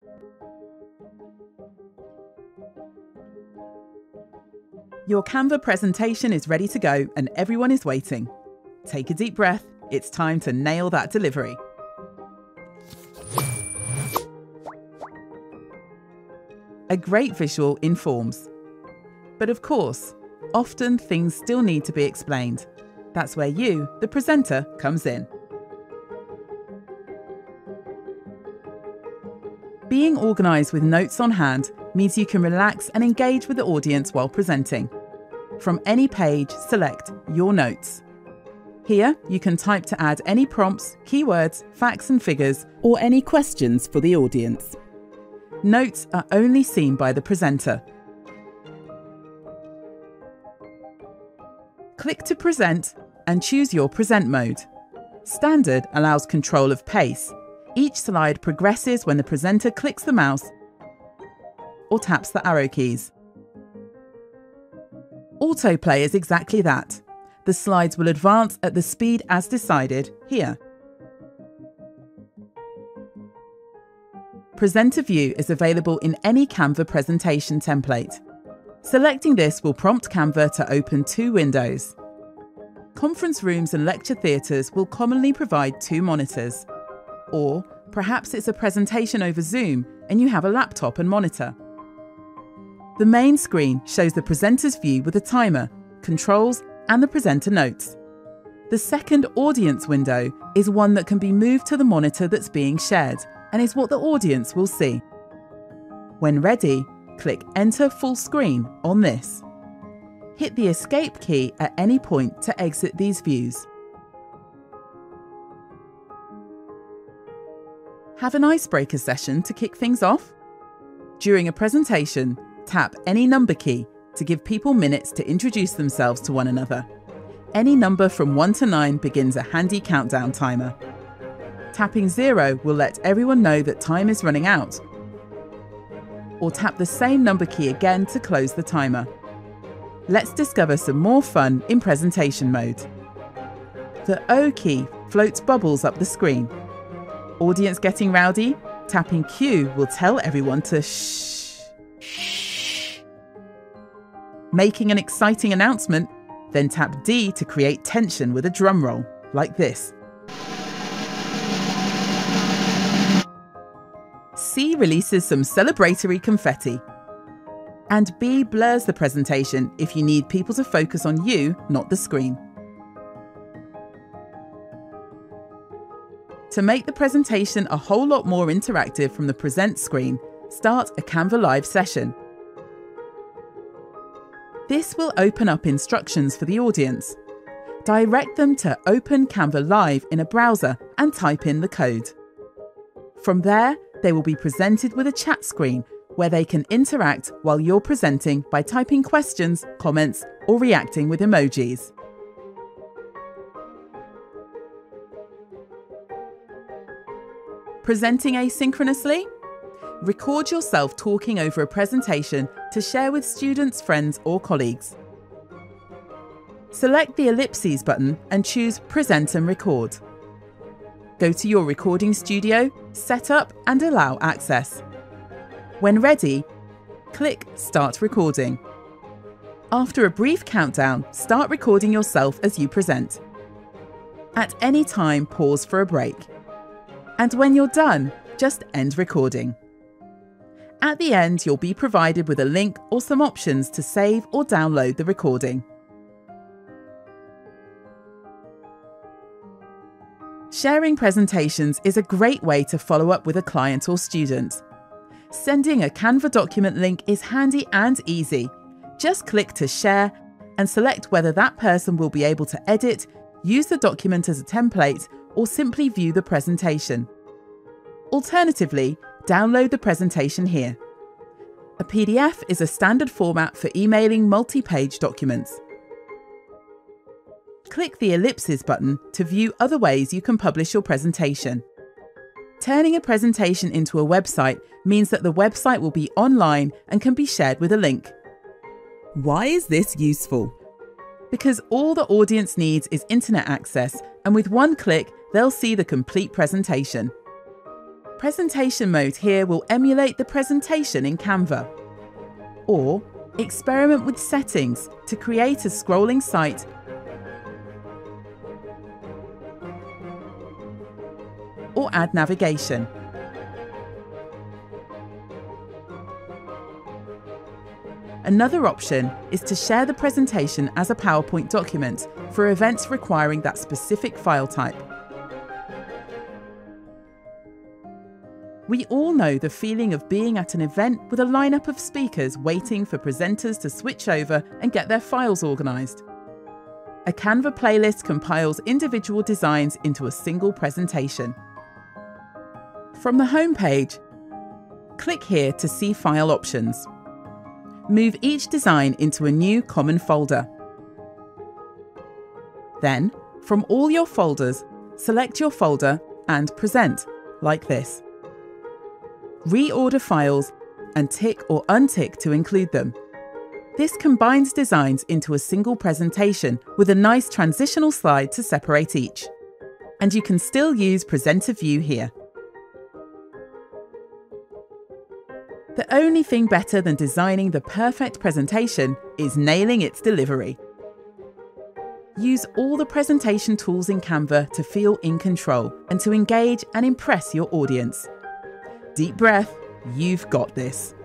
Your Canva presentation is ready to go and everyone is waiting. Take a deep breath. It's time to nail that delivery. A great visual informs. But of course, often things still need to be explained. That's where you, the presenter, comes in. Being organised with notes on hand means you can relax and engage with the audience while presenting. From any page, select Your Notes. Here, you can type to add any prompts, keywords, facts and figures, or any questions for the audience. Notes are only seen by the presenter. Click to present and choose your present mode. Standard allows control of pace. Each slide progresses when the presenter clicks the mouse or taps the arrow keys. Autoplay is exactly that. The slides will advance at the speed as decided here. Presenter View is available in any Canva presentation template. Selecting this will prompt Canva to open 2 windows. Conference rooms and lecture theatres will commonly provide 2 monitors. Or perhaps it's a presentation over Zoom and you have a laptop and monitor. The main screen shows the presenter's view with a timer, controls, and the presenter notes. The second audience window is one that can be moved to the monitor that's being shared and is what the audience will see. When ready, click Enter Full Screen on this. Hit the Escape key at any point to exit these views. Have an icebreaker session to kick things off? During a presentation, tap any number key to give people minutes to introduce themselves to one another. Any number from 1 to 9 begins a handy countdown timer. Tapping 0 will let everyone know that time is running out. Or tap the same number key again to close the timer. Let's discover some more fun in presentation mode. The O key floats bubbles up the screen. Audience getting rowdy? Tapping Q will tell everyone to shh. Making an exciting announcement? Then tap D to create tension with a drum roll, like this. C releases some celebratory confetti. And B blurs the presentation if you need people to focus on you, not the screen. To make the presentation a whole lot more interactive from the Present screen, start a Canva Live session. This will open up instructions for the audience. Direct them to open Canva Live in a browser and type in the code. From there, they will be presented with a chat screen where they can interact while you're presenting by typing questions, comments, or reacting with emojis. Presenting asynchronously? Record yourself talking over a presentation to share with students, friends, or colleagues. Select the ellipses button and choose Present and Record. Go to your recording studio, set up, and allow access. When ready, click Start Recording. After a brief countdown, start recording yourself as you present. At any time, pause for a break. And when you're done, just end recording. At the end, you'll be provided with a link or some options to save or download the recording. Sharing presentations is a great way to follow up with a client or student. Sending a Canva document link is handy and easy. Just click to share and select whether that person will be able to edit, use the document as a template, or simply view the presentation. Alternatively, download the presentation here. A PDF is a standard format for emailing multi-page documents. Click the ellipses button to view other ways you can publish your presentation. Turning a presentation into a website means that the website will be online and can be shared with a link. Why is this useful? Because all the audience needs is internet access, and with one click, they'll see the complete presentation. Presentation mode here will emulate the presentation in Canva. Or experiment with settings to create a scrolling site or add navigation. Another option is to share the presentation as a PowerPoint document for events requiring that specific file type. We all know the feeling of being at an event with a lineup of speakers waiting for presenters to switch over and get their files organised. A Canva playlist compiles individual designs into a single presentation. From the home page, click here to see file options. Move each design into a new common folder. Then, from all your folders, select your folder and Present, like this. Reorder files and tick or untick to include them. This combines designs into a single presentation with a nice transitional slide to separate each. And you can still use Presenter View here. The only thing better than designing the perfect presentation is nailing its delivery. Use all the presentation tools in Canva to feel in control and to engage and impress your audience. Deep breath, you've got this.